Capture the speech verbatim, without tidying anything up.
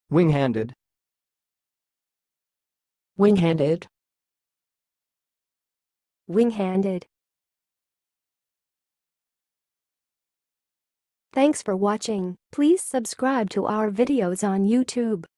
Winghanded. Winghanded. Winghanded. Thanks for watching. Please subscribe to our videos on YouTube.